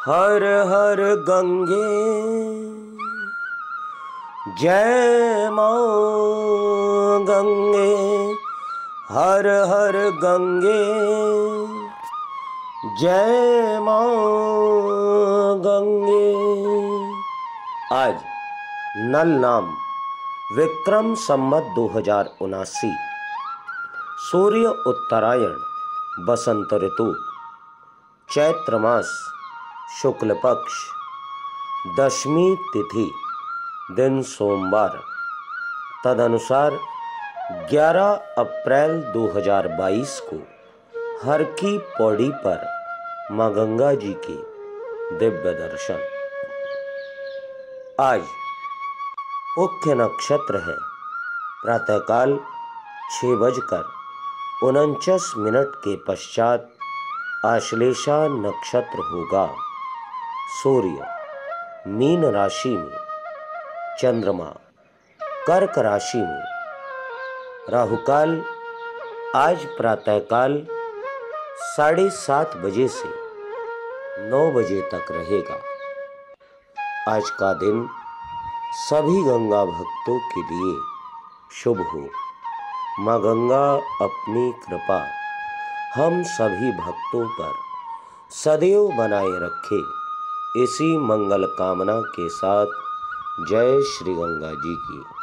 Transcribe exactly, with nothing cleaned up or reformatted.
हर हर गंगे जय मां गंगे, हर हर गंगे जय मां गंगे। आज नल नाम विक्रम संवत दो हजार उनासी, सूर्य उत्तरायण, बसंत ऋतु, चैत्र मास, शुक्ल पक्ष, दशमी तिथि, दिन सोमवार, तदनुसार ग्यारह अप्रैल दो हजार बाईस को हर की पौड़ी पर मां गंगा जी के दिव्य दर्शन। आज मुख्य नक्षत्र है प्रातःकाल छः बजकर उनचास मिनट के पश्चात आश्लेषा नक्षत्र होगा। सूर्य मीन राशि में, चंद्रमा कर्क राशि में। राहुकाल आज प्रातःकाल साढ़े सात बजे से नौ बजे तक रहेगा। आज का दिन सभी गंगा भक्तों के लिए शुभ हो। मां गंगा अपनी कृपा हम सभी भक्तों पर सदैव बनाए रखे, इसी मंगल कामना के साथ जय श्री गंगा जी की।